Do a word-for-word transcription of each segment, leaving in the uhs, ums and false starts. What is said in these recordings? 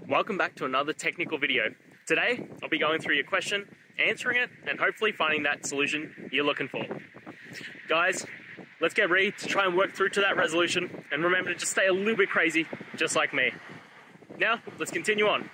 Welcome back to another technical video. Today, I'll be going through your question, answering it, and hopefully finding that solution you're looking for. Guys, let's get ready to try and work through to that resolution, and remember to just stay a little bit crazy, just like me. Now, let's continue on.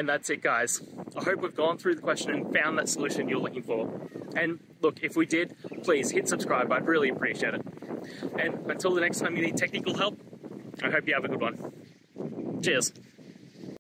And that's it, guys. I hope we've gone through the question and found that solution you're looking for. And look, if we did, please hit subscribe. I'd really appreciate it. And until the next time you need technical help, I hope you have a good one. Cheers.